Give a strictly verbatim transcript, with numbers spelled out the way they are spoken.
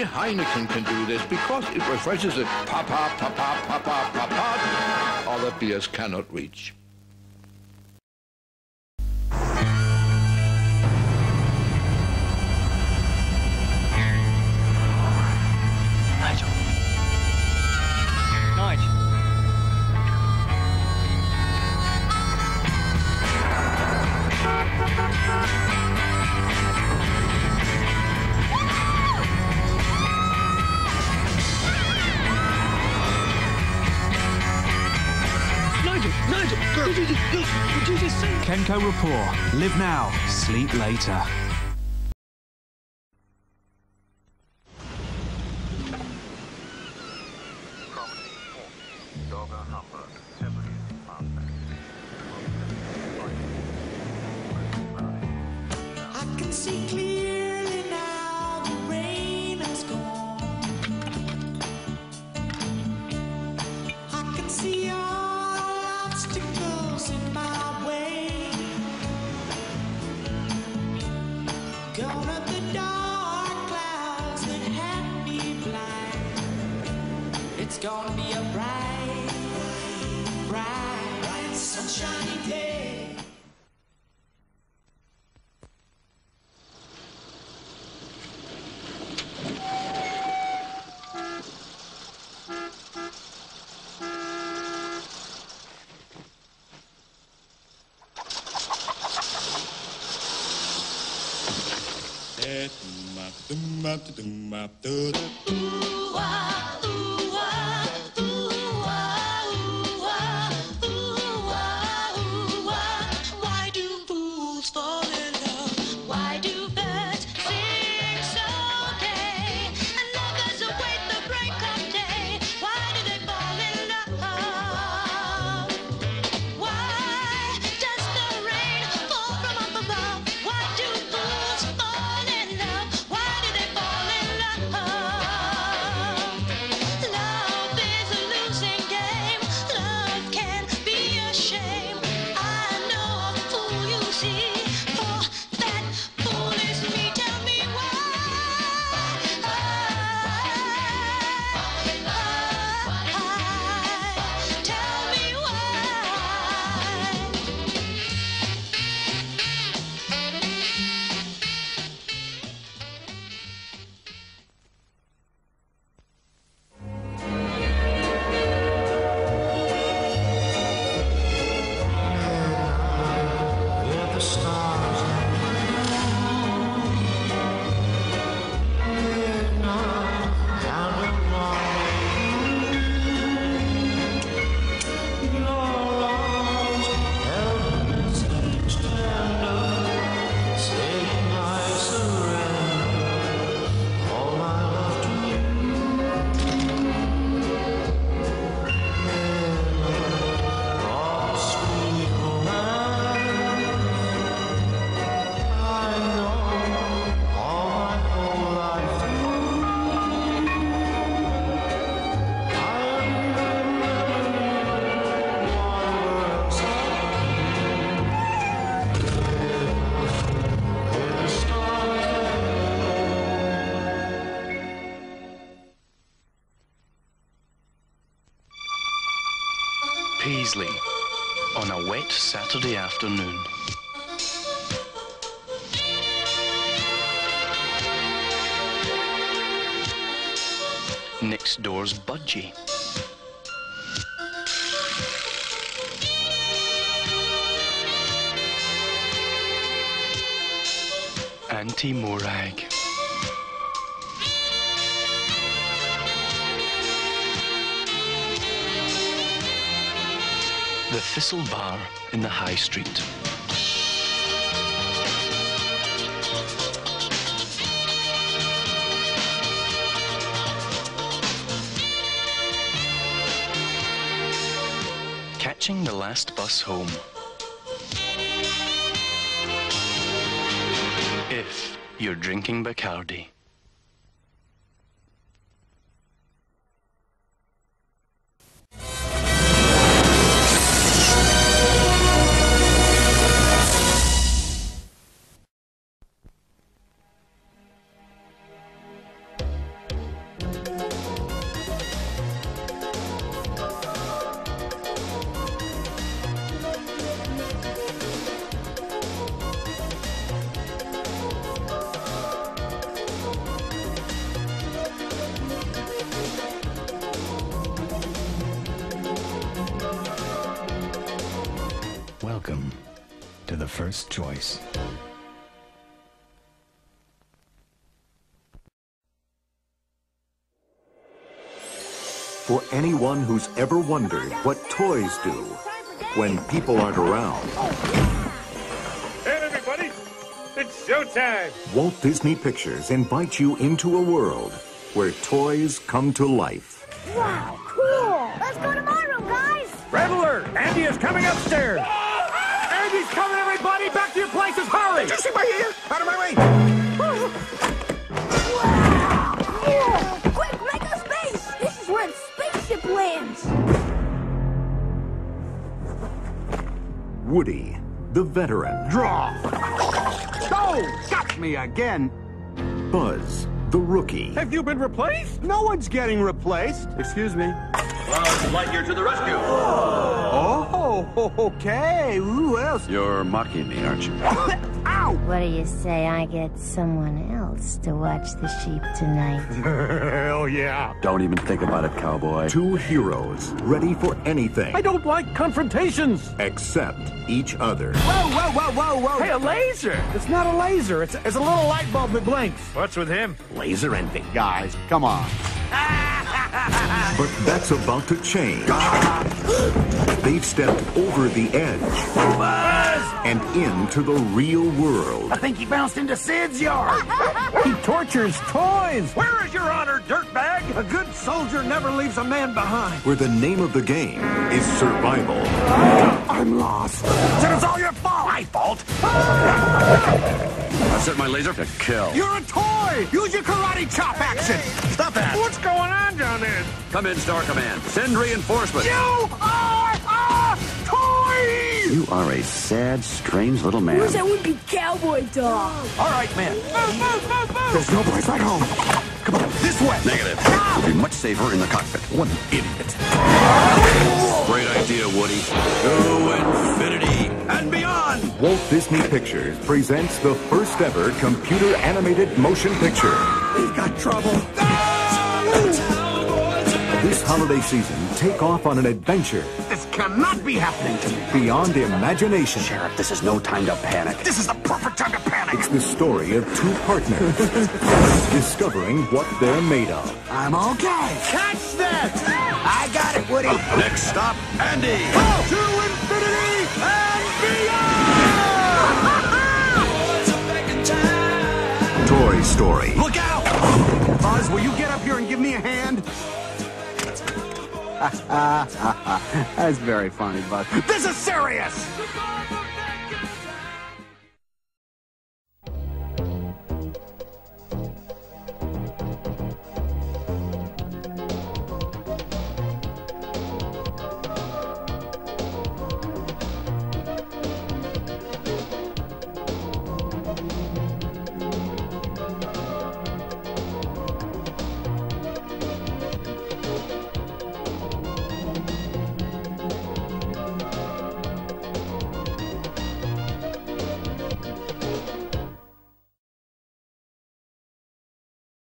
Heineken can do this because it refreshes it. Papa, papa, papa, papa. Other beers cannot reach. Nigel. Nigel. Nigel, Nigel, did you, did, did you just say... Kenko Rapport. Live now, sleep later. I can see clearly now the rain has gone. I can see all obstacles in my way. Gone up the dark clouds that had me blind. It's gonna be a bright, bright, bright, sunshiny day. Why do fools fall in love? Why do birds sing so gay? And lovers await the break of day. Why do they fall in love? Why does the rain fall from up above? Why do fools fall in love? Why do they fall in love? Love is a losing game. Love can be a shame. I know a fool you see. For that fool is me. Tell me why. Tell me why. Where the stars midnight and around your arms held me such tender, saying I surrender all my love to you. Midnight, all sweet romance. I know all my whole life through. I remember what words where the stars Paisley, on a wet Saturday afternoon. Next door's Budgie. Auntie Morag. The Thistle Bar in the High Street. Catching the last bus home. If you're drinking Bacardi. to the first choice. For anyone who's ever wondered what toys do when people aren't around, Hey, everybody! It's showtime! Walt Disney Pictures invites you into a world where toys come to life. Wow, cool! Let's go to my room, guys! Red alert! Andy is coming upstairs! Andy's coming, everybody! Back to your places! Hurry! Did you see my ear? Out of my way! Wow! Cool! Quick, make a space! This is where the spaceship lands! Woody, the veteran. Draw! Oh! Got me again! Buzz, the rookie. Have you been replaced? No one's getting replaced. Excuse me. Lightyear to the rescue! Oh, okay. Who else? You're mocking me, aren't you? Ow! What do you say I get someone else to watch the sheep tonight? Hell yeah. Don't even think about it, cowboy. Two heroes ready for anything I don't like confrontations! except each other. Whoa, whoa, whoa, whoa, whoa. Hey, a laser! It's not a laser, it's, it's a little light bulb that blinks. What's with him? Laser envy. Guys, come on. But that's about to change. They've stepped over the edge and into the real world. I think he bounced into Sid's yard! He tortures toys! Where is your honor, dirtbag? A good soldier never leaves a man behind. Where the name of the game is survival. I'm lost. Then it's all your fault! My fault? I set my laser to kill. You're a toy! Use your karate chop action! Stop that! What's going on down there? Come in, Star Command. Send reinforcements. You are a toy! You are a sad, strange little man. Where's that would-be cowboy dog? All right, man. There's no place like home. Come on, this way! Negative. You'll be much safer in the cockpit. What an idiot. Great idea, Woody. To infinity and beyond. Walt Disney Pictures presents the first ever computer animated motion picture. We've got trouble. This holiday season, take off on an adventure This cannot be happening to me. beyond imagination. Sheriff, this is no time to panic. This is the perfect time to panic. It's the story of two partners discovering what they're made of. I'm okay. Catch that! I got it, Woody. Next stop, Andy. To infinity and beyond! Toy Story. Look out! Buzz, will you get up here and give me a hand? That's very funny, Buzz. This is serious!